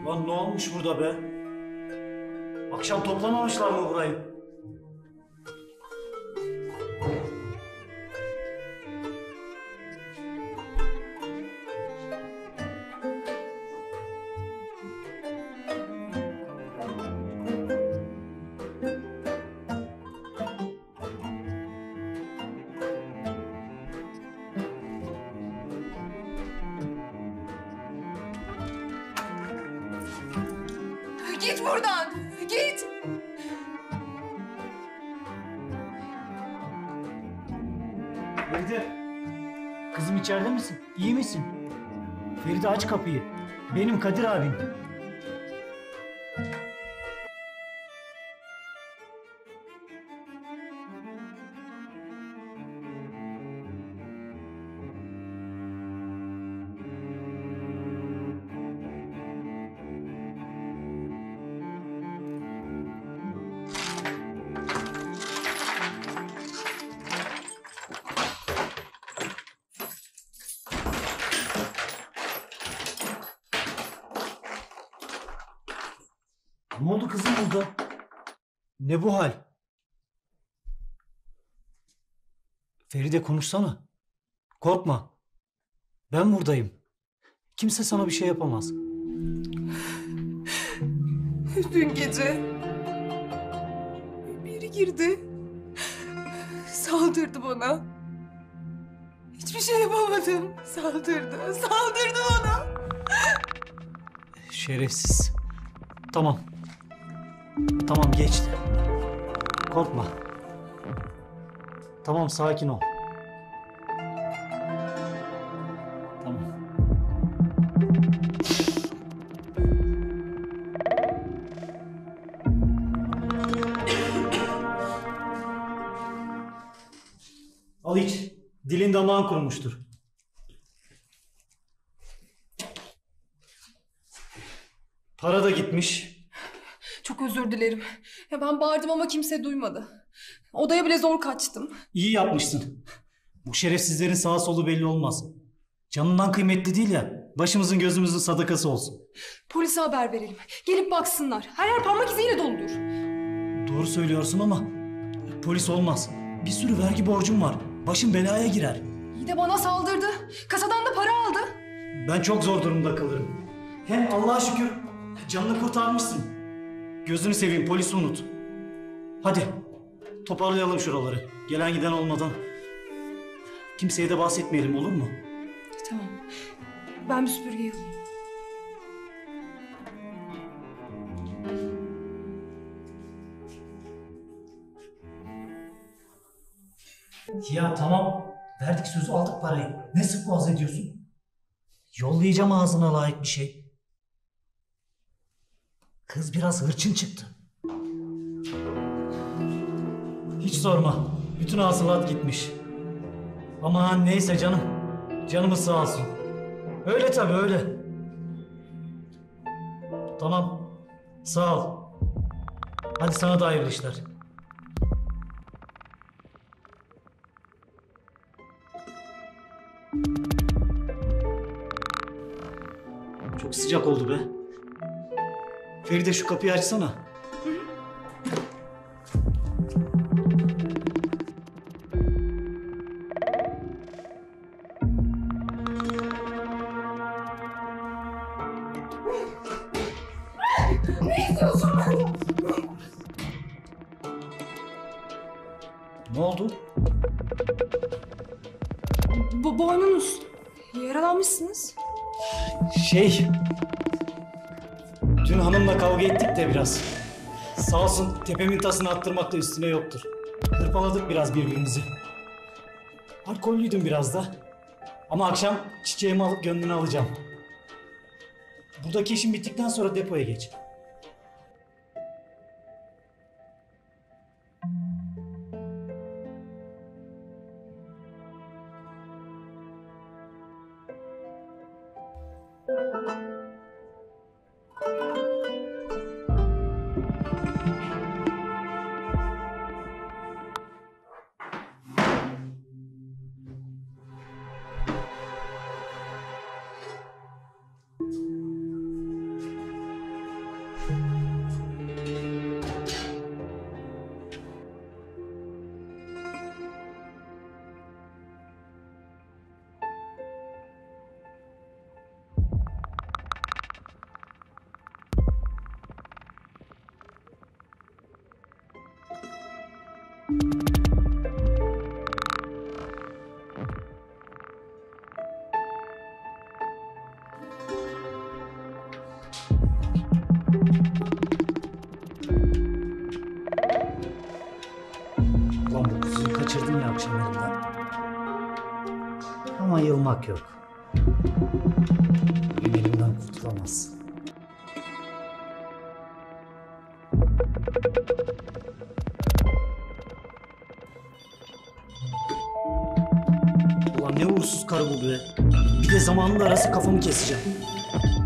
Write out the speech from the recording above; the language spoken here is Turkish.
Lan ne olmuş burada be? Akşam toplamamışlar mı burayı? Git buradan! Git! Feride, kızım içeride misin? İyi misin? Feride aç kapıyı. Benim Kadir abim. Ne oldu kızım burada? Ne bu hal? Feride konuşsana. Korkma. Ben buradayım. Kimse sana bir şey yapamaz. Dün gece biri girdi. Saldırdı bana. Hiçbir şey yapamadım. Saldırdı bana. Şerefsiz. Tamam. Tamam geçti. Korkma. Tamam sakin ol. Tamam. Al iç. Dilin damağın kurumuştur. Para da gitmiş. Çok özür dilerim. Ya ben bağırdım ama kimse duymadı. Odaya bile zor kaçtım. İyi yapmışsın. Bu şerefsizlerin sağa solu belli olmaz. Canından kıymetli değil ya. Başımızın gözümüzün sadakası olsun. Polise haber verelim. Gelip baksınlar. Her yer parmak iziyle doludur. Doğru söylüyorsun ama polis olmaz. Bir sürü vergi borcum var. Başım belaya girer. İyi de bana saldırdı. Kasadan da para aldı. Ben çok zor durumda kalırım. Hem Allah'a şükür canını kurtarmışsın. Gözünü seveyim, polisi unut. Hadi toparlayalım şuraları. Gelen giden olmadan. Kimseye de bahsetmeyelim, olur mu? Tamam. Ben bir süpürgeyi alayım. Ya tamam. Verdik sözü, aldık parayı. Ne sık boğaz ediyorsun? Yollayacağım ağzına layık bir şey. Kız biraz hırçın çıktı. Hiç sorma. Bütün hasılat gitmiş. Aman neyse canım. Canımız sağ olsun. Öyle tabii öyle. Tamam. Sağ ol. Hadi sana da hayırlı işler. Çok sıcak oldu be. Feride şu kapıyı açsana. Ne istiyorsun benden? Ne oldu? Boynunuz. Yaralanmışsınız. Dün hanımla kavga ettik de biraz. Sağ olsun tepemin tasını attırmak da üstüne yoktur. Hırpaladık biraz birbirimizi. Alkollüydüm biraz da. Ama akşam çiçeğimi alıp gönlünü alacağım. Buradaki işim bittikten sonra depoya geç. ama yılmak yok. Benim elimden kurtulamaz. Ulan ne uğursuz karı bu be. Bir de zamanında arası kafamı keseceğim.